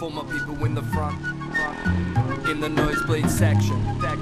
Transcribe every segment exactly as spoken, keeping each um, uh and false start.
For my people in the front, in the nosebleed section.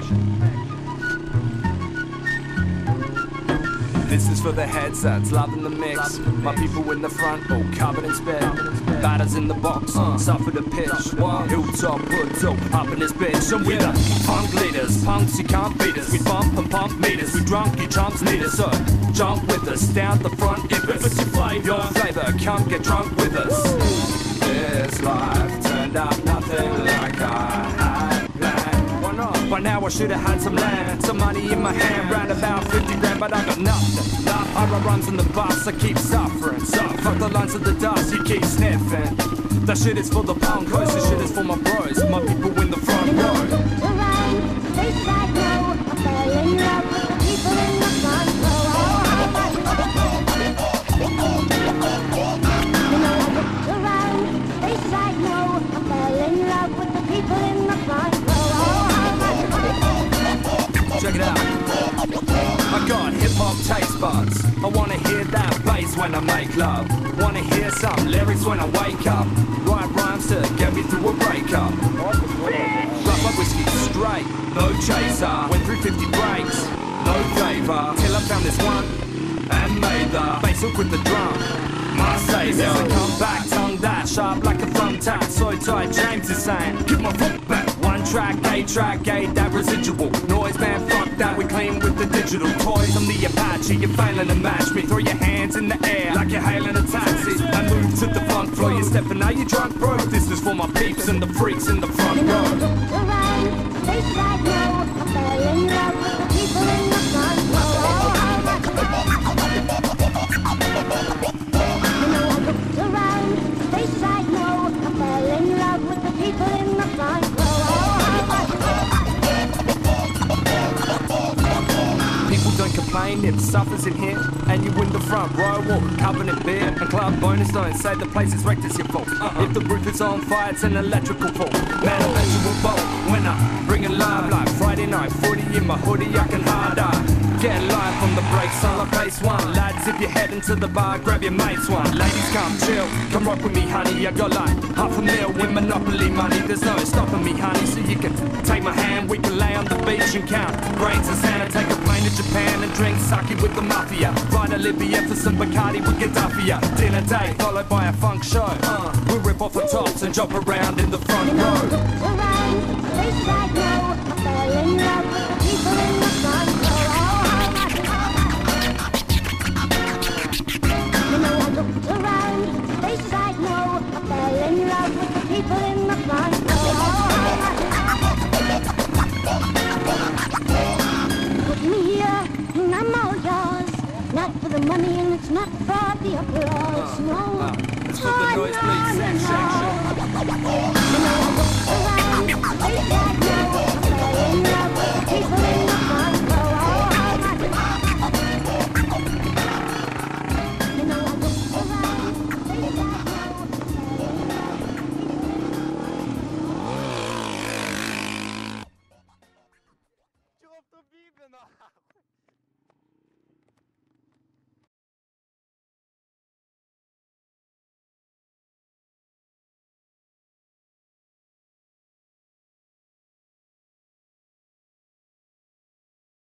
This is for the headsets, loving the mix. My people in the front, all covered in spit. Batters in the box, uh, suffer the pitch. Hilltop, hood top, up in this bitch. And we're the punk leaders, punks you can't beat us. We bump and pump meters, we drunk, you chumps need us. So jump with us, down the front if it's your flavor. Your flavor, come get drunk with us. This life turned out nothing like I had planned. Why not? By now I should have had some land, some money in my hand, round about fifty grand, but I got nothing. I run runs in the bus, I keep suffering. So fuck the lines of the dust, you keep sniffing. That shit is for the punkos, this shit is for my bros, my people in the front row. Around, places I know, I fell in love with the people in the front row. You know I looked around, places I know, I fell in love with the people in the front row. Check it out. I got hip-hop taste buds. I wanna hear that bass when I make love. Wanna hear some lyrics when I wake up. Write rhymes to get me through a breakup. Rough up whiskey straight, no chaser. Went through fifty breaks, no flavor. Till I found this one and made the bass hook with the drum. My savior. I come back, tongue that sharp like a thumbtack. So tight, James is saying, keep my foot back. One track, A track, A, that residual noise, man, fuck that, we clean with the digital toys. I'm the Apache, you're failing to match me. Throw your hands in the air like you're hailing a taxi. I move to the funk floor, you're stepping out, you drunk, bro. This is for my peeps and the freaks in the front You know I row. looked around, places I know, I fell in love with the people in the front row. You know I looked around, places I know, I fell in love with the people in the front row. People don't complain if suffers in here and you in the front row or covered in beer and club bonus don't say the place is wrecked, it's your fault. Uh-uh. If the roof is on fire, it's an electrical fault. Man, I bet you will bolt when I bring it live like Friday night footy in my hoodie, I can hard eye. Get live from the breaks on the pace one. Lads, if you're heading to the bar, grab your mates one. Ladies, come chill, come rock with me, honey. I got like half a mil with Monopoly money. There's no stopping me, honey, so you can take my hand. We can lay on the beach and count grains of Santa. Take a plane to Japan and drink sake with the mafia. Ride to Libya for some Bacardi with Gaddafi. Dinner date followed by a funk show. Uh, we rip off the tops and jump around in the front You know I row. looked around, places I know, I fell in love with the people in the front row. You know I looked around, places I know, I fell in love with the people in the front row. Put me here, and I'm all yours. Not for the money and it's not for the applause, no. It's for the nosebleed section. You know I looked around, places I know, I fell in love with the people in the front row. You know I looked around, places I know, I fell in love. Tu rentres vite maintenant.